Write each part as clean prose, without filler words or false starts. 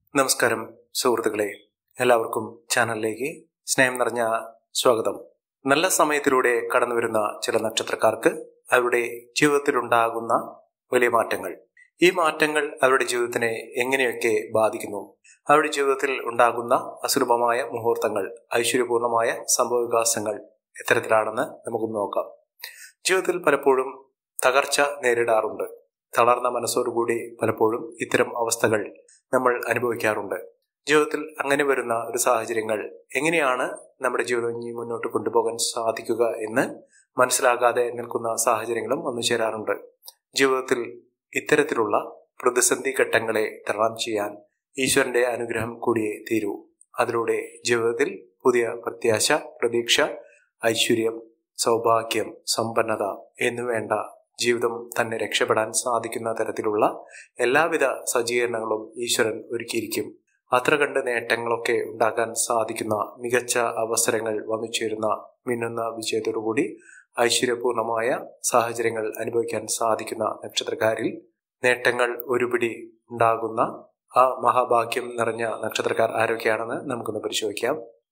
നമസ്കാരം സുഹൃത്തുക്കളെ, എല്ലാവർക്കും ചാനലിലേക്ക് സ്നേഹം നിറഞ്ഞ സ്വാഗതം. നല്ല സമയത്തിലൂടെ കടന്നുവരുന്ന ചില നക്ഷത്രക്കാർക്ക് അവരുടെ ജീവിതത്തിലുണ്ടാകുന്ന വലിയ മാറ്റങ്ങൾ, ഈ മാറ്റങ്ങൾ അവരുടെ ജീവിതത്തിനെ എങ്ങനെയൊക്കെ ബാധിക്കുന്നു, അവരുടെ ജീവിതത്തിൽ ഉണ്ടാകുന്ന അസുലഭമായ മുഹൂർത്തങ്ങൾ, ഐശ്വര്യപൂർണമായ സംഭവവികാസങ്ങൾ എത്തരത്തിലാണെന്ന് നമുക്ക് നോക്കാം. ജീവിതത്തിൽ പലപ്പോഴും തകർച്ച നേരിടാറുണ്ട്. തളർന്ന മനസ്സോടുകൂടി പലപ്പോഴും ഇത്തരം അവസ്ഥകൾ നമ്മൾ അനുഭവിക്കാറുണ്ട്. ജീവിതത്തിൽ അങ്ങനെ വരുന്ന ഒരു സാഹചര്യങ്ങൾ എങ്ങനെയാണ് നമ്മുടെ ജീവിതം ഇനി മുന്നോട്ട് കൊണ്ടുപോകാൻ സാധിക്കുക എന്ന് മനസ്സിലാകാതെ നിൽക്കുന്ന സാഹചര്യങ്ങളും വന്നു ചേരാറുണ്ട്. ജീവിതത്തിൽ ഇത്തരത്തിലുള്ള പ്രതിസന്ധി ഘട്ടങ്ങളെ തരണം ചെയ്യാൻ ഈശ്വരന്റെ അനുഗ്രഹം കൂടിയേ തീരൂ. അതിലൂടെ ജീവിതത്തിൽ പുതിയ പ്രത്യാശ, പ്രതീക്ഷ, ഐശ്വര്യം, സൗഭാഗ്യം, സമ്പന്നത എന്നുവേണ്ട ജീവിതം തന്നെ രക്ഷപ്പെടാൻ സാധിക്കുന്ന തരത്തിലുള്ള എല്ലാവിധ സജ്ജീകരണങ്ങളും ഈശ്വരൻ ഒരുക്കിയിരിക്കും. അത്ര കണ്ട് നേട്ടങ്ങളൊക്കെ ഉണ്ടാക്കാൻ സാധിക്കുന്ന മികച്ച അവസരങ്ങൾ വന്നു ചേരുന്ന മിന്നുന്ന വിജയത്തോടുകൂടി ഐശ്വര്യപൂർണമായ സാഹചര്യങ്ങൾ അനുഭവിക്കാൻ സാധിക്കുന്ന നക്ഷത്രക്കാരിൽ നേട്ടങ്ങൾ ഒരുപിടി ഉണ്ടാകുന്ന ആ മഹാഭാഗ്യം നിറഞ്ഞ നക്ഷത്രക്കാർ ആരൊക്കെയാണെന്ന് നമുക്കൊന്ന് പരിശോധിക്കാം.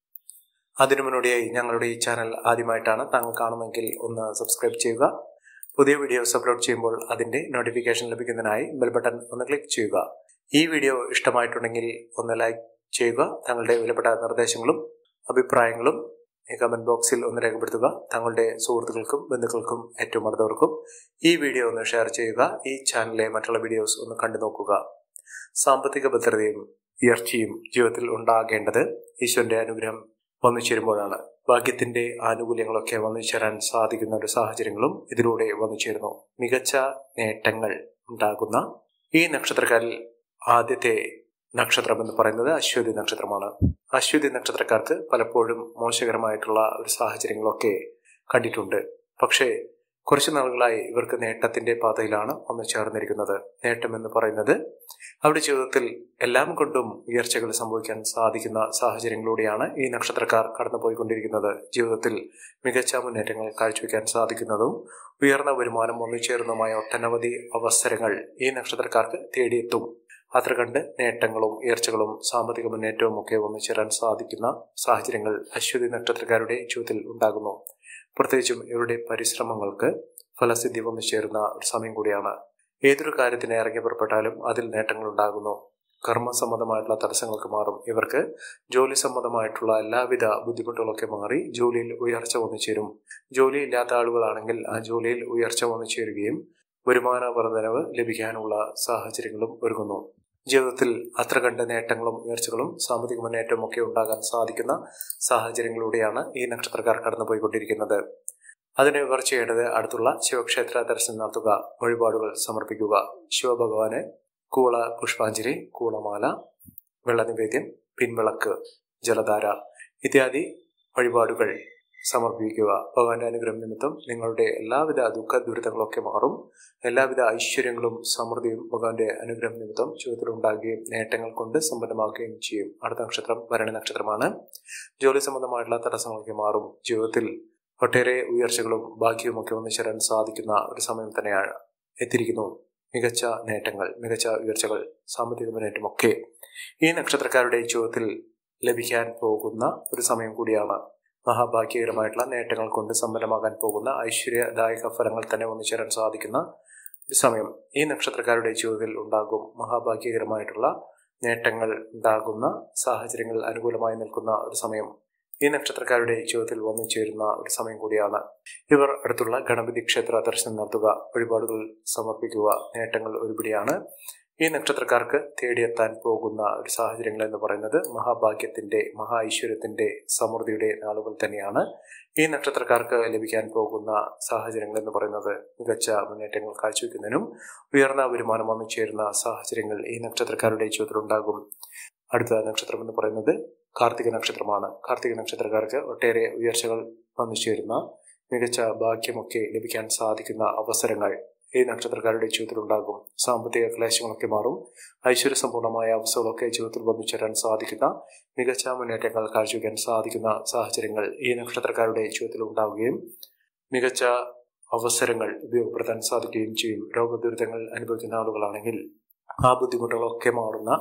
അതിനു മുന്നോടിയായി ഞങ്ങളുടെ ഈ ചാനൽ ആദ്യമായിട്ടാണ് താങ്കൾ കാണുമെങ്കിൽ ഒന്ന് സബ്സ്ക്രൈബ് ചെയ്യുക. പുതിയ വീഡിയോസ് അപ്ലോഡ് ചെയ്യുമ്പോൾ അതിന്റെ നോട്ടിഫിക്കേഷൻ ലഭിക്കുന്നതിനായി ബെൽ ബട്ടൺ ഒന്ന് ക്ലിക്ക് ചെയ്യുക. ഈ വീഡിയോ ഇഷ്ടമായിട്ടുണ്ടെങ്കിൽ ഒന്ന് ലൈക്ക് ചെയ്യുക. താങ്കളുടെ വിലപ്പെട്ട നിർദ്ദേശങ്ങളും അഭിപ്രായങ്ങളും ഈ കമന്റ് ബോക്സിൽ ഒന്ന് രേഖപ്പെടുത്തുക. താങ്കളുടെ സുഹൃത്തുക്കൾക്കും ബന്ധുക്കൾക്കും ഏറ്റവും അടുത്തവർക്കും ഈ വീഡിയോ ഒന്ന് ഷെയർ ചെയ്യുക. ഈ ചാനലിലെ മറ്റുള്ള വീഡിയോസ് ഒന്ന് കണ്ടു നോക്കുക. സാമ്പത്തിക ഭദ്രതയും ഉയർച്ചയും ജീവിതത്തിൽ ഉണ്ടാകേണ്ടത് ഈശ്വരന്റെ അനുഗ്രഹം വന്നു ചേരുമ്പോഴാണ്. ഭാഗ്യത്തിന്റെ ആനുകൂല്യങ്ങളൊക്കെ വന്നു ചേരാൻ സാധിക്കുന്ന ഒരു സാഹചര്യങ്ങളും ഇതിലൂടെ വന്നു ചേരുന്നു. മികച്ച നേട്ടങ്ങൾ ഉണ്ടാകുന്ന ഈ നക്ഷത്രക്കാരിൽ ആദ്യത്തെ നക്ഷത്രം എന്ന് പറയുന്നത് അശ്വതി നക്ഷത്രമാണ്. അശ്വതി നക്ഷത്രക്കാർക്ക് പലപ്പോഴും മോശകരമായിട്ടുള്ള ഒരു സാഹചര്യങ്ങളൊക്കെ കണ്ടിട്ടുണ്ട്. പക്ഷേ കുറച്ചു നാളുകളായി ഇവർക്ക് നേട്ടത്തിന്റെ പാതയിലാണ് വന്നു ചേർന്നിരിക്കുന്നത്. നേട്ടം എന്ന് പറയുന്നത് അവരുടെ ജീവിതത്തിൽ എല്ലാം കൊണ്ടും ഉയർച്ചകൾ സംഭവിക്കാൻ സാധിക്കുന്ന സാഹചര്യങ്ങളിലൂടെയാണ് ഈ നക്ഷത്രക്കാർ കടന്നുപോയിക്കൊണ്ടിരിക്കുന്നത്. ജീവിതത്തിൽ മികച്ച മുന്നേറ്റങ്ങൾ കാഴ്ചവെക്കാൻ സാധിക്കുന്നതും ഉയർന്ന വരുമാനം വന്നു ചേർന്നതുമായ ഒട്ടനവധി അവസരങ്ങൾ ഈ നക്ഷത്രക്കാർക്ക് തേടിയെത്തും. അത്ര കണ്ട് നേട്ടങ്ങളും ഉയർച്ചകളും സാമ്പത്തിക മുന്നേറ്റവും ഒക്കെ വന്നു ചേരാൻ സാധിക്കുന്ന സാഹചര്യങ്ങൾ അശ്വതി നക്ഷത്രക്കാരുടെ ജീവിതത്തിൽ ഉണ്ടാകുന്നു. പ്രത്യേകിച്ചും ഇവരുടെ പരിശ്രമങ്ങൾക്ക് ഫലസിദ്ധി വന്നു ചേരുന്ന ഒരു സമയം കൂടിയാണ്. ഏതൊരു കാര്യത്തിന് ഇറങ്ങി പുറപ്പെട്ടാലും അതിൽ നേട്ടങ്ങൾ ഉണ്ടാകുന്നു. കർമ്മസംബന്ധമായിട്ടുള്ള തടസ്സങ്ങൾക്ക് മാറും. ഇവർക്ക് ജോലി സംബന്ധമായിട്ടുള്ള എല്ലാവിധ ബുദ്ധിമുട്ടുകളൊക്കെ മാറി ജോലിയിൽ ഉയർച്ച വന്നു ചേരും. ജോലി ഇല്ലാത്ത ആളുകളാണെങ്കിൽ ആ ജോലിയിൽ ഉയർച്ച വന്നു ചേരുകയും വരുമാന വർധനവ് ലഭിക്കാനുള്ള സാഹചര്യങ്ങളും ഒരുങ്ങുന്നു. ജീവിതത്തിൽ അത്ര കണ്ട നേട്ടങ്ങളും ഉയർച്ചകളും സാമ്പത്തിക മുന്നേറ്റവും ഒക്കെ ഉണ്ടാകാൻ സാധിക്കുന്ന സാഹചര്യങ്ങളിലൂടെയാണ് ഈ നക്ഷത്രക്കാർ കടന്നുപോയിക്കൊണ്ടിരിക്കുന്നത്. അതിന് ഇവർ ചെയ്യേണ്ടത് അടുത്തുള്ള ശിവക്ഷേത്ര ദർശനം നടത്തുക, വഴിപാടുകൾ സമർപ്പിക്കുക. ശിവഭഗവാന് കൂള പുഷ്പാഞ്ജലി, കൂളമാല, വെള്ളനിവേദ്യം, പിൻവിളക്ക്, ജലധാര ഇത്യാദി വഴിപാടുകൾ സമർപ്പിക്കുക. ഭഗവാന്റെ അനുഗ്രഹം നിമിത്തം നിങ്ങളുടെ എല്ലാവിധ ദുഃഖ ദുരിതങ്ങളൊക്കെ മാറും. എല്ലാവിധ ഐശ്വര്യങ്ങളും സമൃദ്ധിയും ഭഗവാന്റെ അനുഗ്രഹം നിമിത്തം ജീവിതത്തിൽ ഉണ്ടാകുകയും നേട്ടങ്ങൾ കൊണ്ട് സമ്പന്നമാക്കുകയും ചെയ്യും. അടുത്ത നക്ഷത്രം ഭരണി നക്ഷത്രമാണ്. ജോലി സംബന്ധമായിട്ടുള്ള തടസ്സങ്ങളൊക്കെ മാറും. ജീവിതത്തിൽ ഒട്ടേറെ ഉയർച്ചകളും ഭാഗ്യവും ഒക്കെ വന്നു ചേരാൻ സാധിക്കുന്ന ഒരു സമയം തന്നെയാണ് എത്തിയിരിക്കുന്നു. മികച്ച നേട്ടങ്ങൾ, മികച്ച ഉയർച്ചകൾ, സാമ്പത്തിക മുന്നേറ്റമൊക്കെ ഈ നക്ഷത്രക്കാരുടെ ജീവിതത്തിൽ ലഭിക്കാൻ പോകുന്ന ഒരു സമയം കൂടിയാണ്. മഹാഭാഗ്യകരമായിട്ടുള്ള നേട്ടങ്ങൾ കൊണ്ട് സമ്പന്നമാകാൻ പോകുന്ന ഐശ്വര്യദായക ഫലങ്ങൾ തന്നെ വന്നു ചേരാൻ സാധിക്കുന്ന ഒരു സമയം ഈ നക്ഷത്രക്കാരുടെ ജീവിതത്തിൽ ഉണ്ടാകും. മഹാഭാഗ്യകരമായിട്ടുള്ള നേട്ടങ്ങൾ ഉണ്ടാകുന്ന സാഹചര്യങ്ങൾ അനുകൂലമായി നിൽക്കുന്ന ഒരു സമയം ഈ നക്ഷത്രക്കാരുടെ ജീവിതത്തിൽ വന്നു ചേരുന്ന ഒരു സമയം കൂടിയാണ്. ഇവർ അടുത്തുള്ള ഗണപതി ക്ഷേത്ര ദർശനം നടത്തുക, വഴിപാടുകൾ സമർപ്പിക്കുക. നേട്ടങ്ങൾ ഒരുപിടിയാണ്. ഈ നക്ഷത്രക്കാർക്ക് തേടിയെത്താൻ പോകുന്ന ഒരു സാഹചര്യങ്ങൾ എന്ന് പറയുന്നത് മഹാഭാഗ്യത്തിന്റെ, മഹാ ഐശ്വര്യത്തിന്റെ, സമൃദ്ധിയുടെ നാളുകൾ തന്നെയാണ്. ഈ നക്ഷത്രക്കാർക്ക് ലഭിക്കാൻ പോകുന്ന സാഹചര്യങ്ങൾ എന്ന് പറയുന്നത് മികച്ച മുന്നേറ്റങ്ങൾ കാഴ്ചവെക്കുന്നതിനും ഉയർന്ന വരുമാനം വന്നു ചേരുന്ന സാഹചര്യങ്ങൾ ഈ നക്ഷത്രക്കാരുടെ ജീവിതത്തിൽ ഉണ്ടാകും. അടുത്ത നക്ഷത്രം എന്ന് പറയുന്നത് കാർത്തിക നക്ഷത്രമാണ്. കാർത്തിക നക്ഷത്രക്കാർക്ക് ഒട്ടേറെ ഉയർച്ചകൾ വന്നു ചേരുന്ന മികച്ച ഭാഗ്യമൊക്കെ ലഭിക്കാൻ സാധിക്കുന്ന അവസരങ്ങൾ ഈ നക്ഷത്രക്കാരുടെ ജീവിതത്തിൽ ഉണ്ടാകും. സാമ്പത്തിക ക്ലേശങ്ങളൊക്കെ മാറും. ഐശ്വര്യസമ്പൂർണമായ അവസ്ഥകളൊക്കെ ജീവിതത്തിൽ വന്നു ചേരാൻ സാധിക്കുന്ന മികച്ച മുന്നേറ്റങ്ങൾ കാഴ്ചവെക്കാൻ സാധിക്കുന്ന സാഹചര്യങ്ങൾ ഈ നക്ഷത്രക്കാരുടെ ജീവിതത്തിൽ ഉണ്ടാവുകയും മികച്ച അവസരങ്ങൾ ഉപയോഗപ്പെടുത്താൻ സാധിക്കുകയും ചെയ്യും. രോഗദുരിതങ്ങൾ അനുഭവിക്കുന്ന ആളുകളാണെങ്കിൽ ആ ബുദ്ധിമുട്ടുകളൊക്കെ മാറുന്ന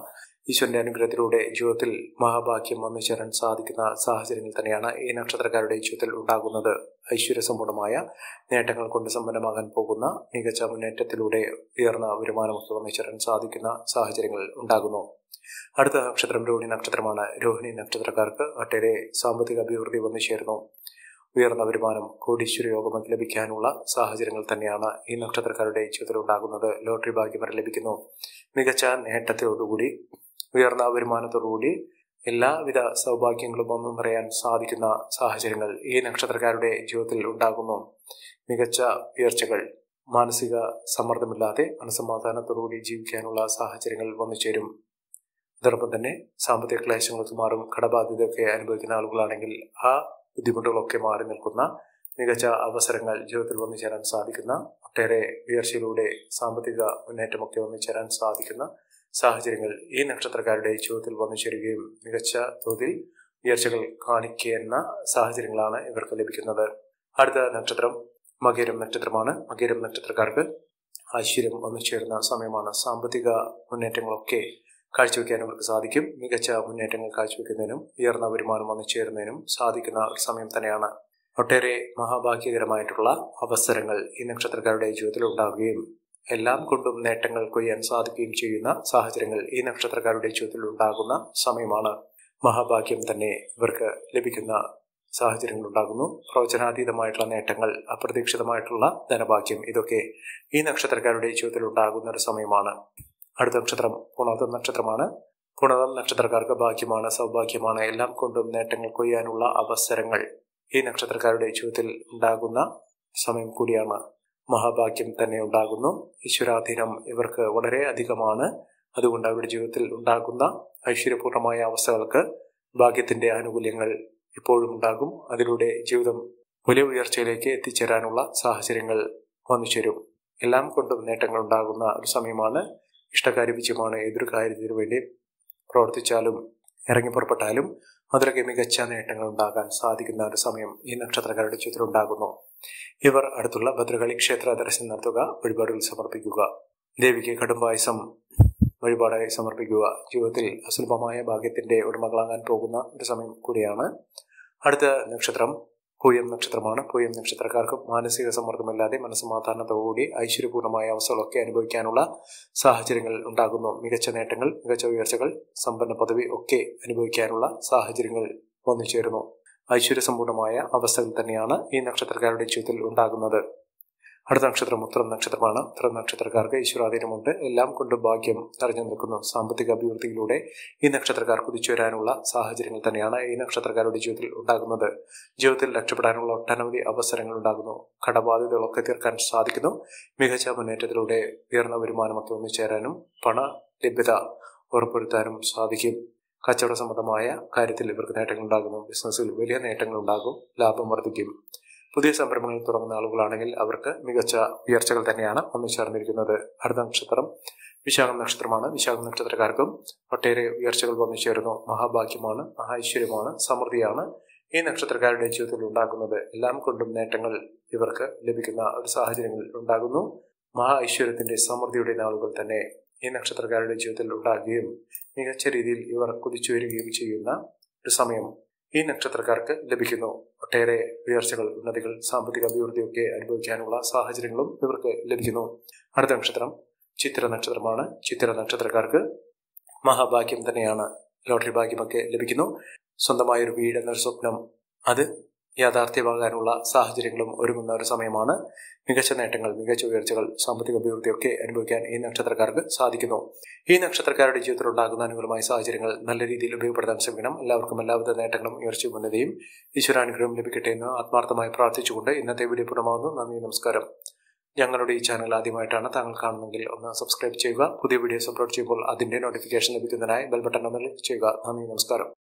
ഈശ്വരന്റെ അനുഗ്രഹത്തിലൂടെ ജീവിതത്തിൽ മഹാഭാഗ്യം വന്നു ചേരാൻ സാധിക്കുന്ന സാഹചര്യങ്ങൾ തന്നെയാണ് ഈ നക്ഷത്രക്കാരുടെ ജീവിതത്തിൽ ഉണ്ടാകുന്നത്. ഐശ്വര്യസമ്പൂർണമായ നേട്ടങ്ങൾ കൊണ്ട് സമ്പന്നമാകാൻ പോകുന്ന മികച്ച മുന്നേറ്റത്തിലൂടെ ഉയർന്ന വരുമാനമൊക്കെ വന്നു ചേരാൻ സാധിക്കുന്ന സാഹചര്യങ്ങൾ ഉണ്ടാകുന്നു. അടുത്ത നക്ഷത്രം രോഹിണി നക്ഷത്രമാണ്. രോഹിണി നക്ഷത്രക്കാർക്ക് ഒട്ടേറെ സാമ്പത്തിക അഭിവൃദ്ധി വന്നു ചേരുന്നു. ഉയർന്ന വരുമാനം, കോടീശ്വര യോഗമൊക്കെ ലഭിക്കാനുള്ള സാഹചര്യങ്ങൾ തന്നെയാണ് ഈ നക്ഷത്രക്കാരുടെ ജീവിതത്തിൽ ഉണ്ടാകുന്നത്. ലോട്ടറി ഭാഗ്യം വരെ ലഭിക്കുന്നു. മികച്ച നേട്ടത്തോടുകൂടി ഉയർന്ന വരുമാനത്തോടുകൂടി എല്ലാവിധ സൗഭാഗ്യങ്ങളും ഒന്നും പറയാൻ സാധിക്കുന്ന സാഹചര്യങ്ങൾ ഈ നക്ഷത്രക്കാരുടെ ജീവിതത്തിൽ ഉണ്ടാകുന്നു. മികച്ച ഉയർച്ചകൾ, മാനസിക സമ്മർദ്ദമില്ലാതെ മനസ്സമാധാനത്തോടുകൂടി ജീവിക്കാനുള്ള സാഹചര്യങ്ങൾ വന്നു ചേരും. അതോടൊപ്പം തന്നെ സാമ്പത്തിക ക്ലേശങ്ങൾക്ക് മാറും. കടബാധ്യതയൊക്കെ അനുഭവിക്കുന്ന ആളുകളാണെങ്കിൽ ആ ബുദ്ധിമുട്ടുകളൊക്കെ മാറി നിൽക്കുന്ന മികച്ച അവസരങ്ങൾ ജീവിതത്തിൽ വന്നു ചേരാൻ സാധിക്കുന്ന, ഒട്ടേറെ ഉയർച്ചയിലൂടെ സാമ്പത്തിക മുന്നേറ്റമൊക്കെ വന്നു ചേരാൻ സാധിക്കുന്ന സാഹചര്യങ്ങൾ ഈ നക്ഷത്രക്കാരുടെ ജീവിതത്തിൽ വന്നു ചേരുകയും മികച്ച തോതിൽ ഉയർച്ചകൾ കാണിക്കുന്ന സാഹചര്യങ്ങളാണ് ഇവർക്ക് ലഭിക്കുന്നത്. അടുത്ത നക്ഷത്രം മകരം നക്ഷത്രമാണ്. മകരം നക്ഷത്രക്കാർക്ക് ഐശ്വര്യം വന്നു ചേരുന്ന സമയമാണ്. സാമ്പത്തിക മുന്നേറ്റങ്ങളൊക്കെ കാഴ്ചവെക്കാൻ അവർക്ക് സാധിക്കും. മികച്ച മുന്നേറ്റങ്ങൾ കാഴ്ചവെക്കുന്നതിനും ഉയർന്ന വരുമാനം വന്നു ചേരുന്നതിനും സാധിക്കുന്ന ഒരു സമയം തന്നെയാണ്. ഒട്ടേറെ മഹാഭാഗ്യകരമായിട്ടുള്ള അവസരങ്ങൾ ഈ നക്ഷത്രക്കാരുടെ ജീവിതത്തിൽ ഉണ്ടാവുകയും എല്ലാം കൊണ്ടും നേട്ടങ്ങൾ കൊയ്യാൻ സാധിക്കുകയും ചെയ്യുന്ന സാഹചര്യങ്ങൾ ഈ നക്ഷത്രക്കാരുടെ ജീവിതത്തിൽ ഉണ്ടാകുന്ന സമയമാണ്. മഹാഭാഗ്യം തന്നെ ഇവർക്ക് ലഭിക്കുന്ന സാഹചര്യങ്ങൾ ഉണ്ടാകുന്നു. പ്രവചനാതീതമായിട്ടുള്ള നേട്ടങ്ങൾ, അപ്രതീക്ഷിതമായിട്ടുള്ള ധനഭാഗ്യം, ഇതൊക്കെ ഈ നക്ഷത്രക്കാരുടെ ജീവിതത്തിൽ ഉണ്ടാകുന്ന ഒരു സമയമാണ്. അടുത്ത നക്ഷത്രം പുണർതം നക്ഷത്രമാണ്. പുണർതം നക്ഷത്രക്കാർക്ക് ഭാഗ്യമാണ്, സൗഭാഗ്യമാണ്. എല്ലാം കൊണ്ടും നേട്ടങ്ങൾ കൊയ്യാനുള്ള അവസരങ്ങൾ ഈ നക്ഷത്രക്കാരുടെ ജീവിതത്തിൽ ഉണ്ടാകുന്ന സമയം കൂടിയാണ്. മഹാഭാഗ്യം തന്നെ ഉണ്ടാകുന്നു. ഈശ്വരാധീനം ഇവർക്ക് വളരെ അധികമാണ്. അതുകൊണ്ട് അവരുടെ ജീവിതത്തിൽ ഉണ്ടാകുന്ന ഐശ്വര്യപൂർണമായ അവസ്ഥകൾക്ക് ഭാഗ്യത്തിന്റെ ആനുകൂല്യങ്ങൾ ഇപ്പോഴും ഉണ്ടാകും. അതിലൂടെ ജീവിതം വലിയ ഉയർച്ചയിലേക്ക് എത്തിച്ചേരാനുള്ള സാഹചര്യങ്ങൾ വന്നു ചേരും. എല്ലാം കൊണ്ടും നേട്ടങ്ങൾ ഉണ്ടാകുന്ന ഒരു സമയമാണ്. ഇഷ്ടകാര്യ വിജയമാണ്. ഏതൊരു കാര്യത്തിനു വേണ്ടി പ്രവർത്തിച്ചാലും ഇറങ്ങി പുറപ്പെട്ടാലും അതിലൊക്കെ മികച്ച നേട്ടങ്ങൾ ഉണ്ടാകാൻ സാധിക്കുന്ന ഒരു സമയം ഈ നക്ഷത്രക്കാരുടെ ജീവിതത്തിൽ ഉണ്ടാകുന്നു. ഇവർ അടുത്തുള്ള ഭദ്രകാളി ക്ഷേത്ര ദർശനം നടത്തുക, വഴിപാടുകൾ സമർപ്പിക്കുക, ദേവിക്ക് കടുംപായസം വഴിപാടായി സമർപ്പിക്കുക. ജീവിതത്തിൽ അസുലഭമായ ഭാഗ്യത്തിന്റെ ഉടമകളാകാൻ പോകുന്ന ഒരു സമയം കൂടിയാണ്. അടുത്ത നക്ഷത്രം പൂയം നക്ഷത്രമാണ്. പൂയം നക്ഷത്രക്കാർക്കും മാനസിക സമ്മർദ്ദമില്ലാതെ മനസ്സമാധാനത്തോടുകൂടി ഐശ്വര്യപൂർണമായ അവസ്ഥകളൊക്കെ അനുഭവിക്കാനുള്ള സാഹചര്യങ്ങൾ ഉണ്ടാകുന്നു. മികച്ച നേട്ടങ്ങൾ, മികച്ച ഉയർച്ചകൾ, സമ്പന്ന പദവി ഒക്കെ അനുഭവിക്കാനുള്ള സാഹചര്യങ്ങൾ വന്നു ചേരുന്നു. ഐശ്വര്യസമ്പൂർണമായ അവസ്ഥകൾ തന്നെയാണ് ഈ നക്ഷത്രക്കാരുടെ ജീവിതത്തിൽ ഉണ്ടാകുന്നത്. അടുത്ത നക്ഷത്രം ഉത്തരം നക്ഷത്രമാണ്. ഉത്തരം നക്ഷത്രക്കാർക്ക് ഈശ്വരാധീനമുണ്ട്. എല്ലാം കൊണ്ടും ഭാഗ്യം നിറഞ്ഞു നിൽക്കുന്നു. സാമ്പത്തിക അഭിവൃദ്ധിയിലൂടെ ഈ നക്ഷത്രക്കാർ കുതിച്ചു വരാനുള്ള സാഹചര്യങ്ങൾ തന്നെയാണ് ഈ നക്ഷത്രക്കാരുടെ ജീവിതത്തിൽ ഉണ്ടാകുന്നത്. ജീവിതത്തിൽ രക്ഷപ്പെടാനുള്ള ഒട്ടനവധി അവസരങ്ങൾ ഉണ്ടാകുന്നു. കടബാധ്യതകളൊക്കെ തീർക്കാൻ സാധിക്കുന്നു. മികച്ച മുന്നേറ്റത്തിലൂടെ ഉയർന്ന വരുമാനമൊക്കെ ഒന്നുചേരാനും പണ ലഭ്യത ഉറപ്പുവരുത്താനും സാധിക്കും. കച്ചവട സംബന്ധമായ കാര്യത്തിൽ ഇവർക്ക് നേട്ടങ്ങൾ ഉണ്ടാകുന്നു. ബിസിനസ്സിൽ വലിയ നേട്ടങ്ങൾ ഉണ്ടാകും. ലാഭം വർദ്ധിക്കും. പുതിയ സംരംഭങ്ങൾ തുടങ്ങുന്ന ആളുകളാണെങ്കിൽ അവർക്ക് മികച്ച ഉയർച്ചകൾ തന്നെയാണ് വന്നു ചേർന്നിരിക്കുന്നത്. അടുത്ത നക്ഷത്രം വിശാഖം നക്ഷത്രമാണ്. വിശാഖം നക്ഷത്രക്കാർക്കും ഒട്ടേറെ ഉയർച്ചകൾ വന്നു ചേരുന്നു. മഹാഭാഗ്യമാണ്, മഹാഐശ്വര്യമാണ്, സമൃദ്ധിയാണ് ഈ നക്ഷത്രക്കാരുടെ ജീവിതത്തിൽ ഉണ്ടാകുന്നത്. എല്ലാം കൊണ്ടും നേട്ടങ്ങൾ ഇവർക്ക് ലഭിക്കുന്ന ഒരു സാഹചര്യങ്ങൾ ഉണ്ടാകുന്നു. മഹാ ഐശ്വര്യത്തിന്റെ സമൃദ്ധിയുടെ നാളുകൾ തന്നെ ഈ നക്ഷത്രക്കാരുടെ ജീവിതത്തിൽ ഉണ്ടാകുകയും മികച്ച രീതിയിൽ ഇവർ കുതിച്ചു വരികയും ചെയ്യുന്ന ഒരു സമയം ഈ നക്ഷത്രക്കാർക്ക് ലഭിക്കുന്നു. ഒട്ടേറെ ഉയർച്ചകൾ, ഉന്നതികൾ, സാമ്പത്തിക അഭിവൃദ്ധിയൊക്കെ അനുഭവിക്കാനുള്ള സാഹചര്യങ്ങളും ഇവർക്ക് ലഭിക്കുന്നു. അടുത്ത നക്ഷത്രം ചിത്ര നക്ഷത്രമാണ്. ചിത്ര നക്ഷത്രക്കാർക്ക് മഹാഭാഗ്യം തന്നെയാണ്. ലോട്ടറി ഭാഗ്യമൊക്കെ ലഭിക്കുന്നു. സ്വന്തമായൊരു വീട് എന്നൊരു സ്വപ്നം അത് യാഥാർത്ഥ്യമാകാനുള്ള സാഹചര്യങ്ങളും ഒരുങ്ങുന്ന ഒരു സമയമാണ്. മികച്ച നേട്ടങ്ങൾ, മികച്ച ഉയർച്ചകൾ, സാമ്പത്തിക അഭിവൃദ്ധിയൊക്കെ അനുഭവിക്കാൻ ഈ നക്ഷത്രക്കാർക്ക് സാധിക്കുന്നു. ഈ നക്ഷത്രക്കാരുടെ ജീവിതത്തിൽ ഉണ്ടാകുന്ന അനുകൂലമായ സാഹചര്യങ്ങൾ നല്ല രീതിയിൽ ഉപയോഗപ്പെടുത്താൻ ശ്രമിക്കണം. എല്ലാവർക്കും എല്ലാവിധ നേട്ടങ്ങളും ഉയർച്ചയും ഉന്നതിയും ഈശ്വരാനുഗ്രഹം ലഭിക്കട്ടെ എന്ന് ആത്മാർത്ഥമായി പ്രാർത്ഥിച്ചുകൊണ്ട് ഇന്നത്തെ വീഡിയോ പൂർണ്ണമാകുന്നു. നന്ദി, നമസ്കാരം. ഞങ്ങളുടെ ഈ ചാനൽ ആദ്യമായിട്ടാണ് താങ്കൾ കാണുന്നതെങ്കിൽ ഒന്ന് സബ്സ്ക്രൈബ് ചെയ്യുക. പുതിയ വീഡിയോസ് അപ്ലോഡ് ചെയ്യുമ്പോൾ അതിന്റെ നോട്ടിഫിക്കേഷൻ ലഭിക്കുന്നതിനായി ബെൽ ബട്ടൺ ഒന്ന് ക്ലിക്ക് ചെയ്യുക. നന്ദി, നമസ്കാരം.